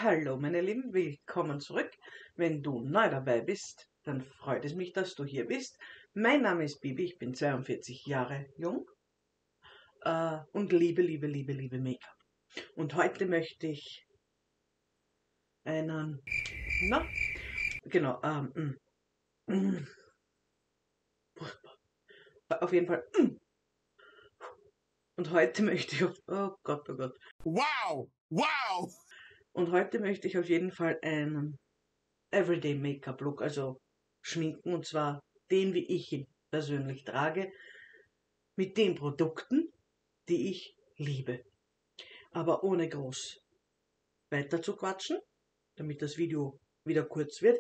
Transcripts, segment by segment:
Hallo meine Lieben, willkommen zurück. Wenn du neu dabei bist, dann freut es mich, dass du hier bist. Mein Name ist Bibi, ich bin 42 Jahre jung und liebe Make-up. Und heute möchte ich einen, na, genau, auf jeden Fall, und heute möchte ich oh Gott, Wow! Wow! und heute möchte ich auf jeden Fall einen Everyday Make-up Look, also schminken, und zwar den, wie ich ihn persönlich trage, mit den Produkten, die ich liebe. Aber ohne groß weiter zu quatschen, damit das Video wieder kurz wird,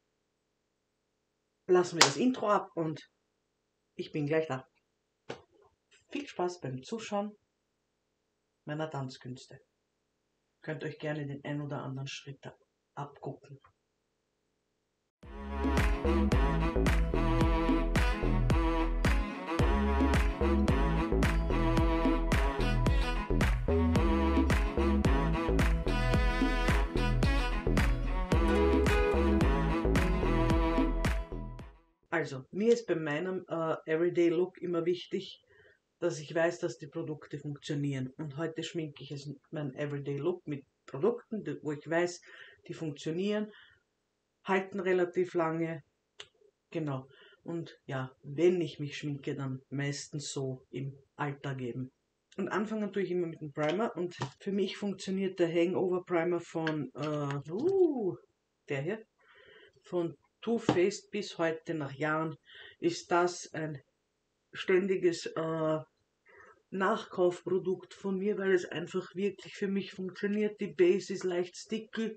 lassen wir das Intro ab und ich bin gleich da. Viel Spaß beim Zuschauen meiner Tanzkünste. Könnt euch gerne den ein oder anderen Schritt abgucken. Also, mir ist bei meinem Everyday Look immer wichtig, dass ich weiß, dass die Produkte funktionieren. Und heute schminke ich mein Everyday Look mit Produkten, wo ich weiß, die funktionieren, halten relativ lange. Genau. Und ja, wenn ich mich schminke, dann meistens so im Alltag eben. Und anfangen tue ich immer mit dem Primer. Und für mich funktioniert der Hangover Primer von, der hier, von Too Faced bis heute nach Jahren, ist das ein ständiges Nachkaufprodukt von mir, weil es einfach wirklich für mich funktioniert. Die Base ist leicht sticky,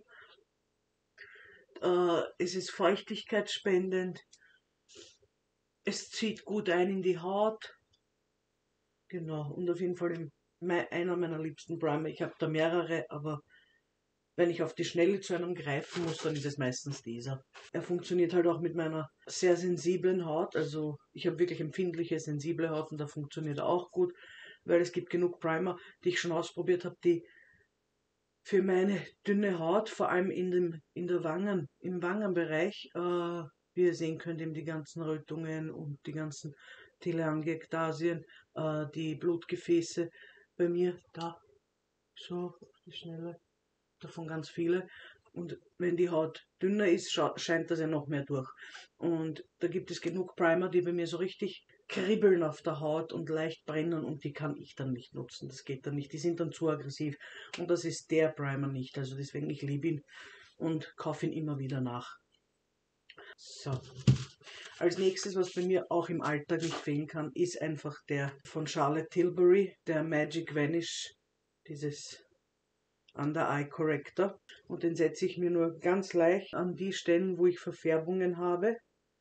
es ist feuchtigkeitsspendend, es zieht gut ein in die Haut. Genau, und auf jeden Fall einer meiner liebsten Primer. Ich habe da mehrere, aber wenn ich auf die Schnelle zu einem greifen muss, dann ist es meistens dieser. Er funktioniert halt auch mit meiner sehr sensiblen Haut. Also ich habe wirklich empfindliche, sensible Haut und da funktioniert er auch gut, weil es gibt genug Primer, die ich schon ausprobiert habe, die für meine dünne Haut, vor allem im Wangenbereich, wie ihr sehen könnt, eben die ganzen Rötungen und die ganzen Telangiektasien, die Blutgefäße bei mir da, so auf die Schnelle, davon ganz viele. Und wenn die Haut dünner ist, scheint das ja noch mehr durch. Und da gibt es genug Primer, die bei mir so richtig kribbeln auf der Haut und leicht brennen, und die kann ich dann nicht nutzen. Das geht dann nicht. Die sind dann zu aggressiv. Und das ist der Primer nicht. Also deswegen, ich liebe ihn und kaufe ihn immer wieder nach. So. Als nächstes, was bei mir auch im Alltag nicht fehlen kann, ist einfach der von Charlotte Tilbury, der Magic Vanish, dieses Under Eye Corrector, und den setze ich mir nur ganz leicht an die Stellen, wo ich Verfärbungen habe.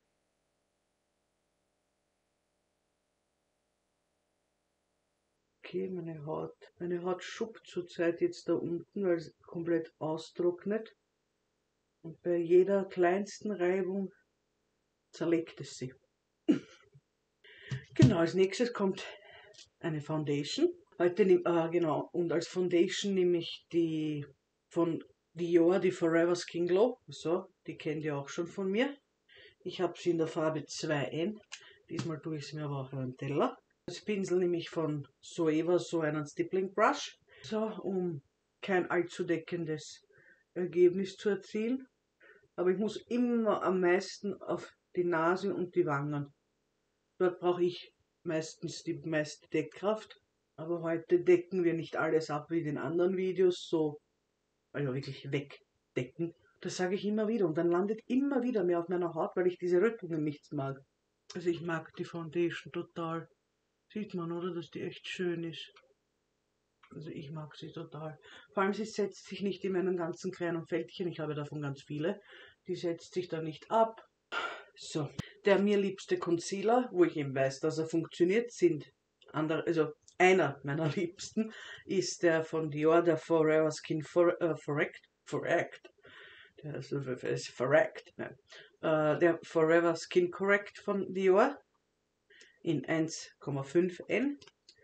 Okay, meine Haut schuppt zurzeit jetzt da unten, weil es komplett austrocknet, und bei jeder kleinsten Reibung zerlegt es sie. Genau, als nächstes kommt eine Foundation. Genau, und als Foundation nehme ich die von Dior, die Forever Skin Glow. So, die kennt ihr auch schon von mir. Ich habe sie in der Farbe 2N. Diesmal tue ich sie mir aber auch in einen Teller. Als Pinsel nehme ich von Zoeva so einen Stippling Brush. So, um kein allzu deckendes Ergebnis zu erzielen. Aber ich muss immer am meisten auf die Nase und die Wangen. Dort brauche ich meistens die meiste Deckkraft. Aber heute decken wir nicht alles ab wie in den anderen Videos, so, also wirklich wegdecken. Das sage ich immer wieder, und dann landet immer wieder mehr auf meiner Haut, weil ich diese Rötungen nicht mag. Also ich mag die Foundation total. Sieht man, oder, dass die echt schön ist. Also ich mag sie total. Vor allem, sie setzt sich nicht in meinen ganzen kleinen Fältchen, ich habe davon ganz viele. Die setzt sich da nicht ab. So, der mir liebste Concealer, wo ich eben weiß, dass er funktioniert, sind andere, also einer meiner liebsten ist der von Dior, der Forever Skin Correct. Der ist Correct. Nein. Der Forever Skin Correct von Dior in 1,5N.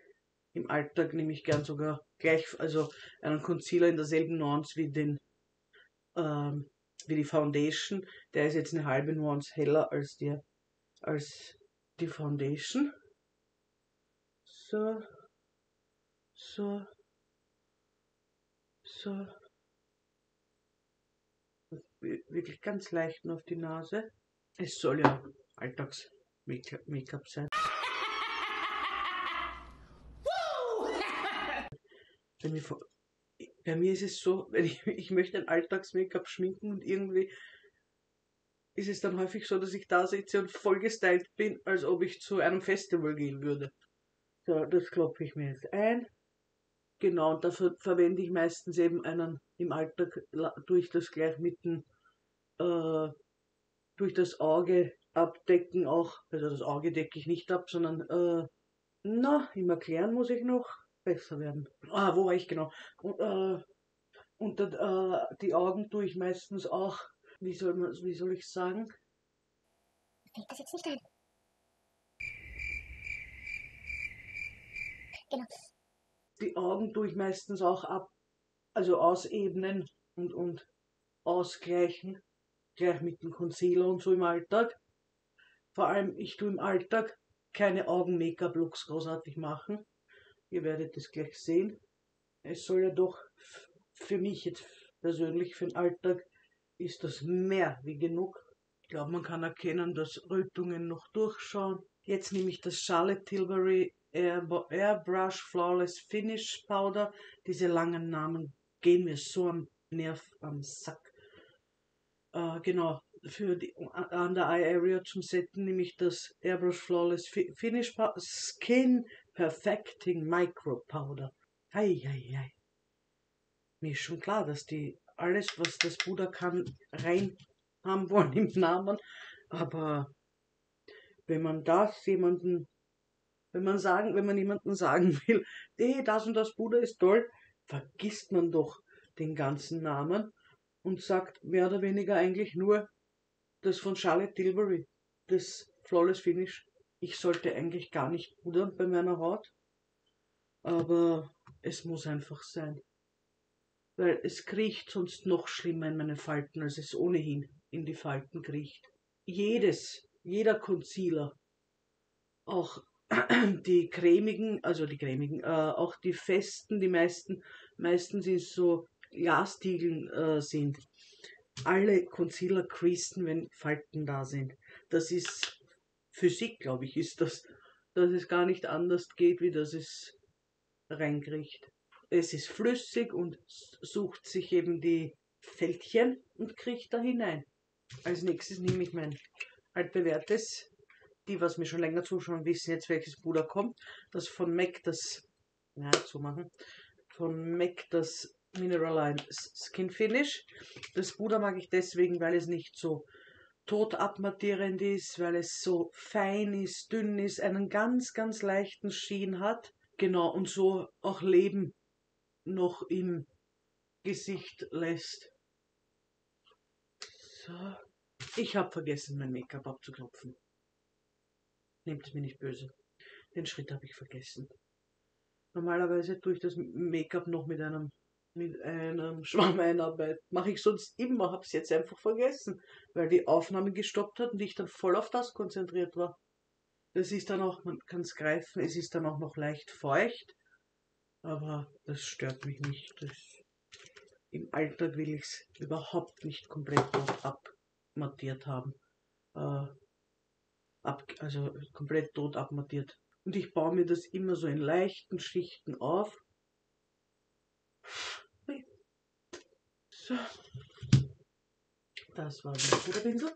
Im Alltag nehme ich gern sogar gleich, also einen Concealer in derselben Nuance wie den wie die Foundation. Der ist jetzt eine halbe Nuance heller als die Foundation. So, so, so. Wirklich ganz leicht nur auf die Nase. Es soll ja Alltags-Make-up sein. Bei mir ist es so, wenn ich möchte ein Alltags-Make-up schminken und irgendwie ist es dann häufig so, dass ich da sitze und voll gestylt bin, als ob ich zu einem Festival gehen würde. So, das klopfe ich mir jetzt ein. Genau, und dafür verwende ich meistens eben im Alltag, tue ich das gleich durch das Auge abdecken auch. Also das Auge decke ich nicht ab, sondern, im Erklären muss ich noch besser werden. Wo war ich genau? Die Augen tue ich meistens auch, wie soll ich sagen? Fällt das jetzt nicht ein? Genau. Die Augen tue ich meistens auch also ausebnen und ausgleichen, gleich mit dem Concealer und so im Alltag. Vor allem, ich tue im Alltag keine Augen-Make-up-Looks großartig machen. Ihr werdet es gleich sehen. Es soll ja doch für mich jetzt persönlich, für den Alltag, ist das mehr wie genug. Ich glaube, man kann erkennen, dass Rötungen noch durchschauen. Jetzt nehme ich das Charlotte Tilbury Airbrush Flawless Finish Powder. Diese langen Namen gehen mir so am Nerv, am Sack. Genau, für die Under Eye Area zum Setten nehme ich das Airbrush Flawless Finish Skin Perfecting Micro Powder. Ei. Mir ist schon klar, dass die alles, was das Puder kann, rein haben wollen im Namen. Aber wenn man jemandem sagen will, das und das Puder ist toll, vergisst man doch den ganzen Namen und sagt mehr oder weniger eigentlich nur das von Charlotte Tilbury, das Flawless Finish. Ich sollte eigentlich gar nicht pudern bei meiner Haut, aber es muss einfach sein. Weil es kriecht sonst noch schlimmer in meine Falten, als es ohnehin in die Falten kriecht. Jeder Concealer, auch die cremigen, auch die festen, die meistens sind so Glastigeln sind. Alle Concealer creasen, wenn Falten da sind. Das ist Physik, glaube ich, ist das, dass es gar nicht anders geht, wie dass es reinkriecht. Es ist flüssig und sucht sich eben die Fältchen und kriecht da hinein. Als nächstes nehme ich mein altbewährtes, die, was mir schon länger zuschauen, wissen jetzt, welches Puder kommt. Das von MAC, von MAC, das Mineralized Skin Finish. Das Puder mag ich deswegen, weil es nicht so totabmattierend ist, weil es so fein ist, dünn ist, einen ganz, ganz leichten Sheen hat. Genau, und so auch Leben noch im Gesicht lässt. So. Ich habe vergessen, mein Make-up abzuklopfen. Nehmt es mir nicht böse. Den Schritt habe ich vergessen. Normalerweise tue ich das Make-up noch mit einem Schwamm einarbeiten. Mache ich sonst immer, habe es jetzt einfach vergessen, weil die Aufnahme gestoppt hat und ich dann voll auf das konzentriert war. Das ist dann auch, man kann es greifen, es ist dann auch noch leicht feucht, aber das stört mich nicht. Im Alltag will ich es überhaupt nicht komplett tot abmattiert haben. Also komplett tot abmattiert. Und ich baue mir das immer so in leichten Schichten auf. So. Das war der Puderpinsel.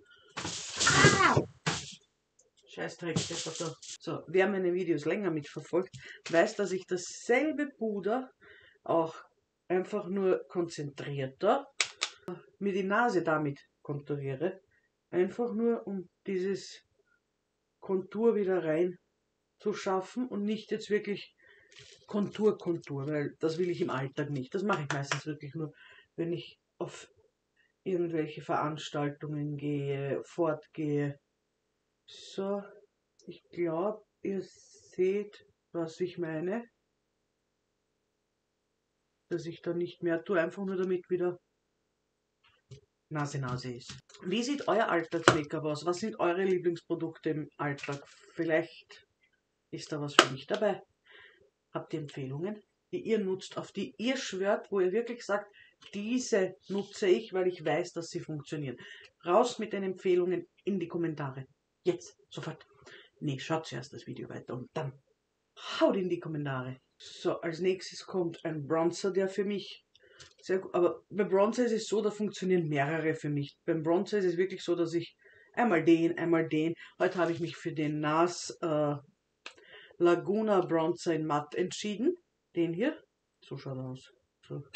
Scheißdreck, der. So, wer meine Videos länger mitverfolgt, weiß, dass ich dasselbe Puder auch einfach nur konzentrierter mir die Nase damit konturiere. Einfach nur, um dieses Kontur wieder rein zu schaffen und nicht jetzt wirklich Kontur, weil das will ich im Alltag nicht. Das mache ich meistens wirklich nur, wenn ich auf irgendwelche Veranstaltungen gehe, fortgehe. So, ich glaube, ihr seht, was ich meine. Dass ich da nicht mehr tue, einfach nur damit wieder Nase ist. Wie sieht euer Alltags-Make-up aus? Was sind eure Lieblingsprodukte im Alltag? Vielleicht ist da was für mich dabei. Habt ihr Empfehlungen, die ihr nutzt, auf die ihr schwört, wo ihr wirklich sagt, diese nutze ich, weil ich weiß, dass sie funktionieren. Raus mit den Empfehlungen in die Kommentare. Jetzt, sofort. Nee, schaut zuerst das Video weiter und dann haut in die Kommentare. So, als nächstes kommt ein Bronzer, der für mich sehr gut, aber bei Bronzer ist es so, da funktionieren mehrere für mich. Beim Bronzer ist es wirklich so, dass ich einmal den. Heute habe ich mich für den NARS Laguna Bronzer in Matt entschieden. Den hier. So schaut er aus. So.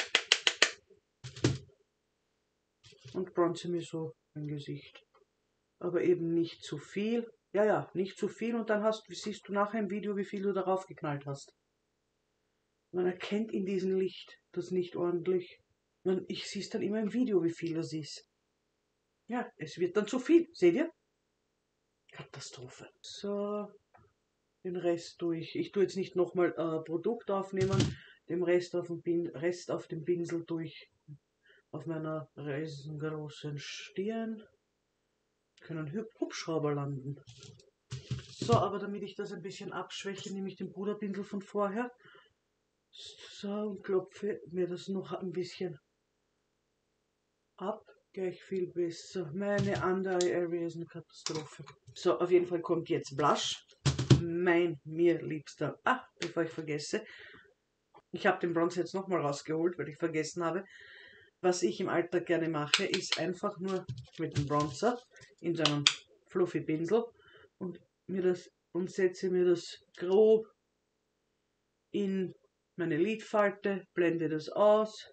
Und bronze mir so mein Gesicht. Aber eben nicht zu viel. Ja, nicht zu viel. Und dann siehst du nachher im Video, wie viel du darauf geknallt hast. Man erkennt in diesem Licht das nicht ordentlich. Ich sehe es dann immer im Video, wie viel das ist. Ja, es wird dann zu viel. Seht ihr? Katastrophe. So, den Rest tue ich. Ich tue jetzt nicht nochmal Produkt aufnehmen. Den Rest auf dem Pinsel tue ich auf meiner riesengroßen Stirn. Können Hubschrauber landen. So, aber damit ich das ein bisschen abschwäche, nehme ich den Puderpinsel von vorher. So, und klopfe mir das noch ein bisschen ab. Gleich viel besser. Meine Under Eye Area ist eine Katastrophe. So, auf jeden Fall kommt jetzt Blush. Mir liebster. Bevor ich vergesse. Ich habe den Bronzer jetzt nochmal rausgeholt, weil ich vergessen habe. Was ich im Alltag gerne mache, ist einfach nur mit dem Bronzer in so einem fluffy Pinsel und setze mir das grob in meine Lidfalte, blende das aus.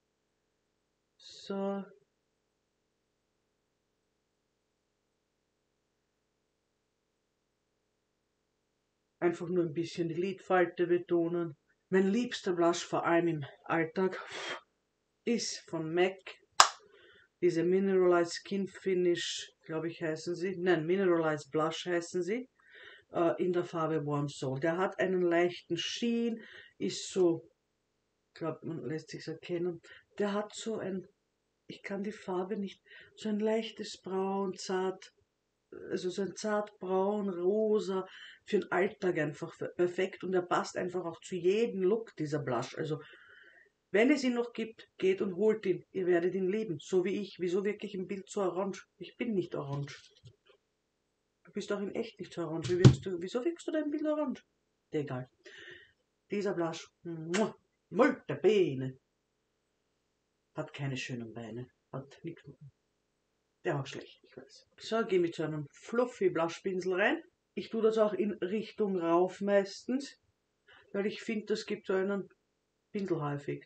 So. Einfach nur ein bisschen die Lidfalte betonen. Mein liebster Blush, vor allem im Alltag, ist von MAC. Diese Mineralized Skin Finish, glaube ich, heißen sie. Nein, Mineralized Blush heißen sie. In der Farbe Warm Soul. Der hat einen leichten Sheen, ist so, ich glaube, man lässt sich erkennen. Der hat so ich kann die Farbe nicht, so ein leichtes Braun, zart, also so ein zartbraun, rosa, für den Alltag einfach perfekt und er passt einfach auch zu jedem Look, dieser Blush. Also, wenn es ihn noch gibt, geht und holt ihn. Ihr werdet ihn lieben, so wie ich. Wieso wirklich im Bild so orange? Ich bin nicht orange. Du bist auch in echt nicht so orange. Wieso wirkst du dein Bild orange? Egal. Dieser Blush, molte bene. Hat keine schönen Beine. Hat nichts. Der war schlecht, ich weiß. So, gehe mit so einem fluffy Blushpinsel rein. Ich tue das auch in Richtung rauf meistens, weil ich finde, das gibt so einen Pinselhaareffekt.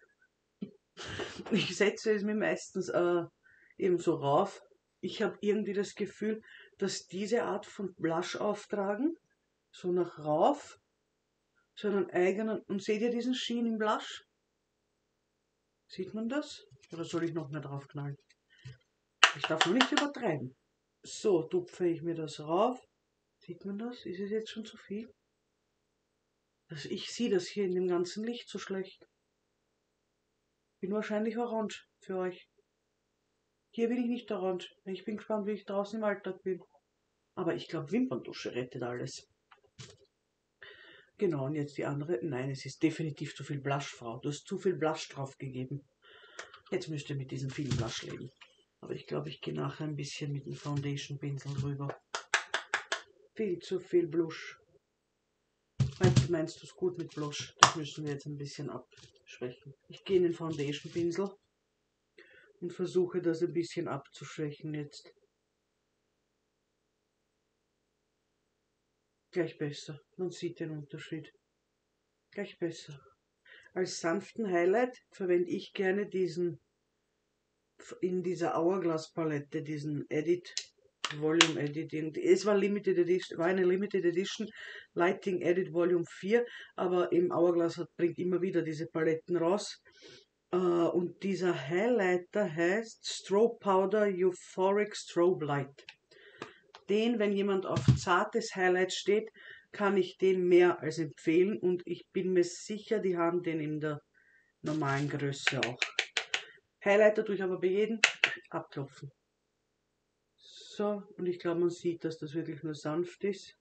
Ich setze es mir meistens eben so rauf. Ich habe irgendwie das Gefühl, dass diese Art von Blush auftragen, so nach rauf, so einen eigenen, und seht ihr diesen Sheen im Blush? Sieht man das? Oder soll ich noch mehr drauf knallen? Ich darf nur nicht übertreiben. So, tupfe ich mir das rauf. Sieht man das? Ist es jetzt schon zu viel? Ich sehe das hier in dem ganzen Licht so schlecht. Bin wahrscheinlich orange für euch. Hier bin ich nicht orange. Ich bin gespannt, wie ich draußen im Alltag bin. Aber ich glaube, Wimperntusche rettet alles. Genau, und jetzt die andere. Nein, es ist definitiv zu viel Blush, Frau. Du hast zu viel Blush drauf gegeben. Jetzt müsst ihr mit diesem vielen Blush leben. Aber ich glaube, ich gehe nachher ein bisschen mit dem Foundation-Pinsel drüber. Viel zu viel Blush. Meinst du es gut mit Blush? Das müssen wir jetzt ein bisschen abschwächen. Ich gehe in den Foundation-Pinsel und versuche das ein bisschen abzuschwächen jetzt. Gleich besser. Man sieht den Unterschied. Gleich besser. Als sanften Highlight verwende ich gerne in dieser Hourglass Palette, diesen Volume Editing. Es war eine Limited Edition Lighting Edit Volume 4, aber im Hourglass bringt immer wieder diese Paletten raus. Und dieser Highlighter heißt Strobe Powder Euphoric Strobe Light. Wenn jemand auf zartes Highlight steht, kann ich den mehr als empfehlen und ich bin mir sicher, die haben den in der normalen Größe auch. Highlighter tue ich aber bei jedem abklopfen. So, und ich glaube, man sieht, dass das wirklich nur sanft ist.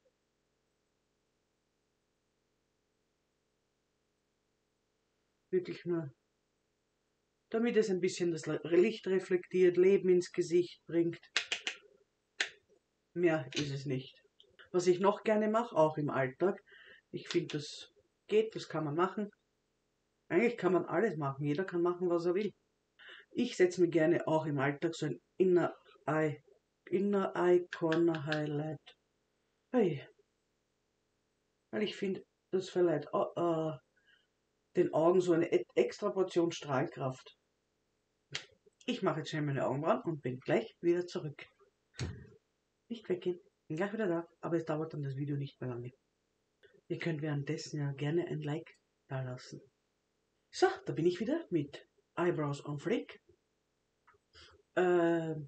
Wirklich nur, damit es ein bisschen das Licht reflektiert, Leben ins Gesicht bringt. Mehr ist es nicht. Was ich noch gerne mache, auch im Alltag, ich finde, das geht, das kann man machen. Eigentlich kann man alles machen, jeder kann machen, was er will. Ich setze mir gerne auch im Alltag so ein Inner Eye Corner Highlight. Hey. Weil ich finde, das verleiht den Augen so eine extra Portion Strahlkraft. Ich mache jetzt schnell meine Augenbrauen und bin gleich wieder zurück. Nicht weggehen, bin gleich wieder da, aber es dauert dann das Video nicht mehr lange. Ihr könnt währenddessen ja gerne ein Like da lassen. So, da bin ich wieder mit Eyebrows on Fleek. Das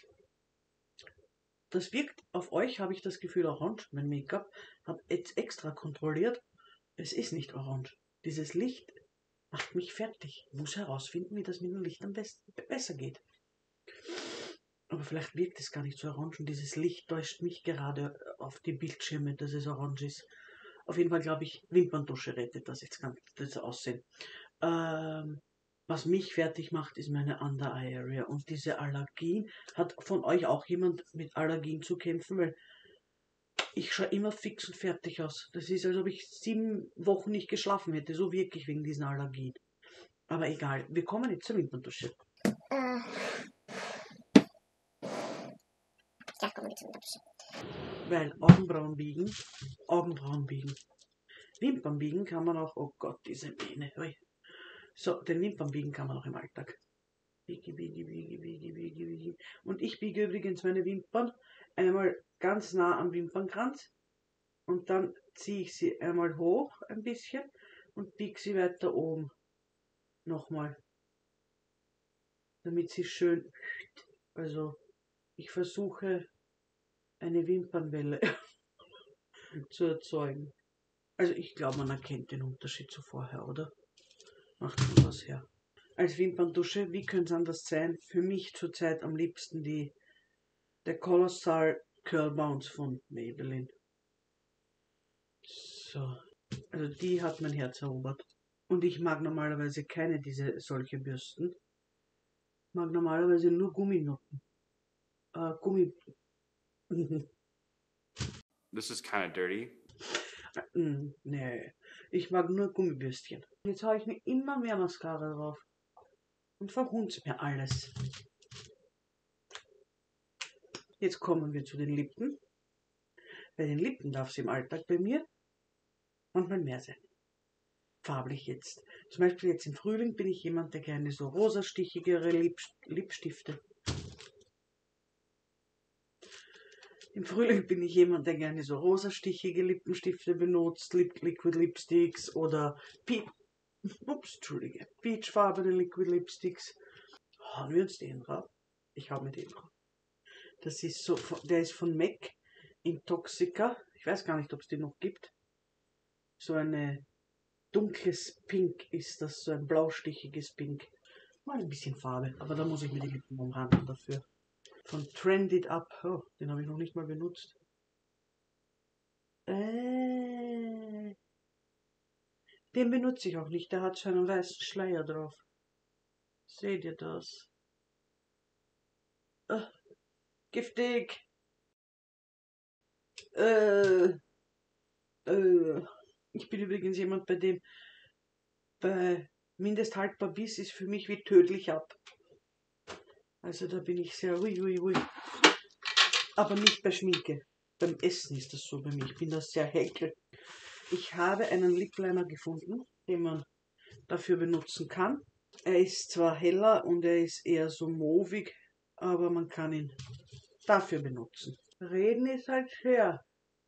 wirkt auf euch, habe ich das Gefühl, orange. Mein Make-up habe jetzt extra kontrolliert. Es ist nicht orange. Dieses Licht macht mich fertig. Ich muss herausfinden, wie das mit dem Licht am besten besser geht. Aber vielleicht wirkt es gar nicht so orange und dieses Licht täuscht mich gerade auf die Bildschirme, dass es orange ist. Auf jeden Fall glaube ich, Wimperntusche rettet das. Jetzt kann das aussehen. Was mich fertig macht, ist meine Under Eye Area. Und diese Allergien, hat von euch auch jemand mit Allergien zu kämpfen? Weil ich schaue immer fix und fertig aus. Das ist, als ob ich 7 Wochen nicht geschlafen hätte. So wirklich wegen diesen Allergien. Aber egal, wir kommen jetzt zur Wimperntusche. Ja, kommen wir zur Wimperntusche. Weil Augenbrauen biegen. Wimpern biegen kann man auch, oh Gott, diese Mähne. So, den Wimpern biegen kann man auch im Alltag. Biege, biege, biege, biege, biege, biege. Und ich biege übrigens meine Wimpern einmal ganz nah am Wimpernkranz und dann ziehe ich sie einmal hoch ein bisschen und biege sie weiter oben. Nochmal. Damit sie schön, also ich versuche eine Wimpernwelle zu erzeugen. Also ich glaube, man erkennt den Unterschied zu vorher, oder? Macht schon was her. Als Wimperntusche, wie könnte es anders sein? Für mich zurzeit am liebsten der Colossal Curl Bounce von Maybelline. So, also die hat mein Herz erobert. Und ich mag normalerweise keine solche Bürsten. Ich mag normalerweise nur Gumminoten. Gummi. This is kind of dirty. Nee, ich mag nur Gummibürstchen. Jetzt habe ich mir immer mehr Mascara drauf. Und verhunzt mir alles. Jetzt kommen wir zu den Lippen. Bei den Lippen darf es im Alltag bei mir manchmal mehr sein. Farblich jetzt. Zum Beispiel jetzt im Frühling bin ich jemand, der gerne so rosastichigere Lipstifte. Im Frühling bin ich jemand, der gerne so rosastichige Lippenstifte benutzt, Liquid Lipsticks oder peachfarbene Liquid Lipsticks. Hauen wir uns den drauf? Ich hau mir den drauf. Das ist so, der ist von MAC Intoxica. Ich weiß gar nicht, ob es den noch gibt. So ein dunkles Pink ist das, so ein blaustichiges Pink. Mal ein bisschen Farbe, aber da muss ich mir die Lippen umranden dafür. Von Trend It Up. Oh, den habe ich noch nicht mal benutzt. Den benutze ich auch nicht. Der hat so einen weißen Schleier drauf. Seht ihr das? Giftig. Ich bin übrigens jemand, bei mindesthaltbar bis ist für mich wie tödlich ab. Also da bin ich sehr ui. Aber nicht bei Schminke. Beim Essen ist das so bei mir. Ich bin da sehr heikel. Ich habe einen Lip Liner gefunden, den man dafür benutzen kann. Er ist zwar heller und er ist eher so mauvig, aber man kann ihn dafür benutzen. Reden ist halt schwer,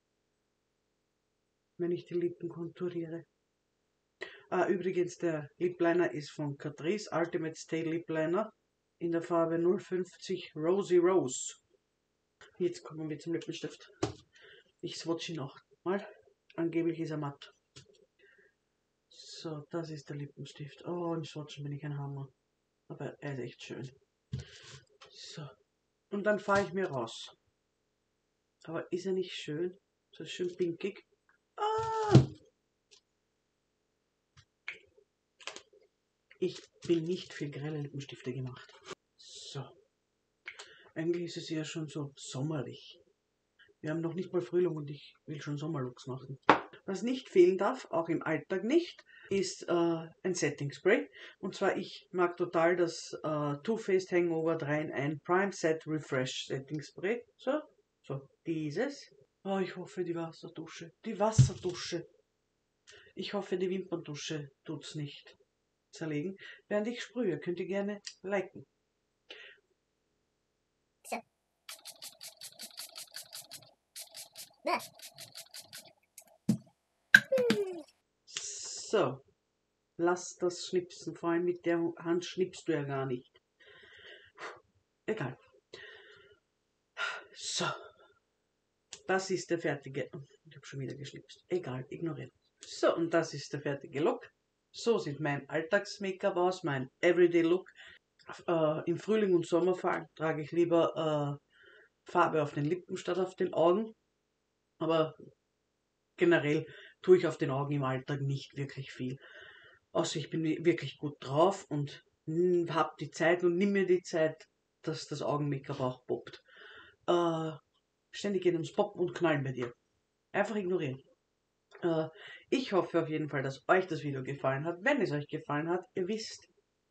wenn ich die Lippen konturiere. Übrigens, der Lip Liner ist von Catrice Ultimate Stay Lip Liner in der Farbe 050 Rosy Rose. Jetzt kommen wir zum Lippenstift. Ich swatche ihn noch mal. Angeblich ist er matt. So, das ist der Lippenstift. Oh, im Swatchen bin ich ein Hammer. Aber er ist echt schön. So. Und dann fahre ich mir raus. Aber ist er nicht schön? So schön pinkig. Ah! Ich bin nicht für grelle Lippenstifte gemacht. So. Eigentlich ist es ja schon so sommerlich. Wir haben noch nicht mal Frühling und ich will schon Sommerlooks machen. Was nicht fehlen darf, auch im Alltag nicht, ist ein Setting Spray. Und zwar, ich mag total das Too Faced Hangover 3 in 1 Prime Set Refresh Setting Spray. So, dieses. Oh, ich hoffe, die Wasserdusche. Die Wasserdusche. Ich hoffe, die Wimperndusche tut's nicht zerlegen. Während ich sprühe, könnt ihr gerne liken. So, lass das schnipsen. Vor allem mit der Hand schnippst du ja gar nicht. Egal. So, das ist der fertige. Ich habe schon wieder geschnipst. Egal, ignorieren. So, und das ist der fertige Look. So sieht mein Alltags-Make-up aus, mein Everyday Look. Im Frühling und Sommer vor allem trage ich lieber Farbe auf den Lippen statt auf den Augen. Aber generell tue ich auf den Augen im Alltag nicht wirklich viel. Außer ich bin wirklich gut drauf und habe die Zeit und nimm mir die Zeit, dass das Augen-Make-up auch poppt. Ständig geht ums Poppen und Knallen bei dir. Einfach ignorieren. Ich hoffe auf jeden Fall, dass euch das Video gefallen hat. Wenn es euch gefallen hat, ihr wisst,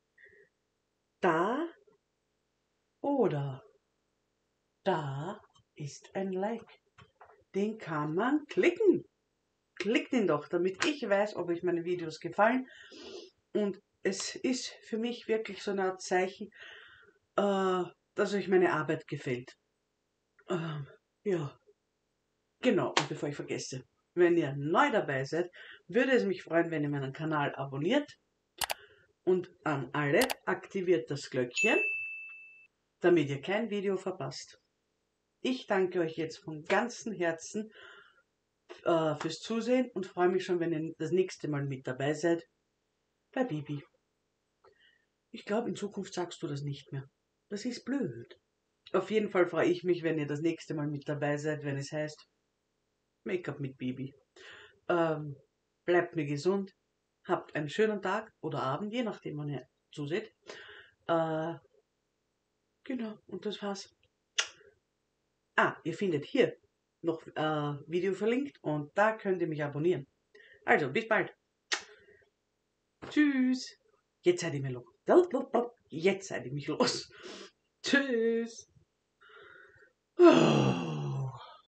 da oder da ist ein Like. Den kann man klicken. Klickt ihn doch, damit ich weiß, ob euch meine Videos gefallen. Und es ist für mich wirklich so eine Art Zeichen, dass euch meine Arbeit gefällt. Ja, genau. Und bevor ich vergesse, wenn ihr neu dabei seid, würde es mich freuen, wenn ihr meinen Kanal abonniert. Und an alle aktiviert das Glöckchen, damit ihr kein Video verpasst. Ich danke euch jetzt von ganzem Herzen fürs Zusehen und freue mich schon, wenn ihr das nächste Mal mit dabei seid bei Bibi. Ich glaube, in Zukunft sagst du das nicht mehr. Das ist blöd. Auf jeden Fall freue ich mich, wenn ihr das nächste Mal mit dabei seid, wenn es heißt Make-up mit Bibi. Bleibt mir gesund, habt einen schönen Tag oder Abend, je nachdem, wann ihr zuseht. Genau, und das war's. Ihr findet hier noch Video verlinkt und da könnt ihr mich abonnieren. Also, bis bald. Tschüss. Jetzt seid ihr mir los. Jetzt seid ihr mich los. Tschüss.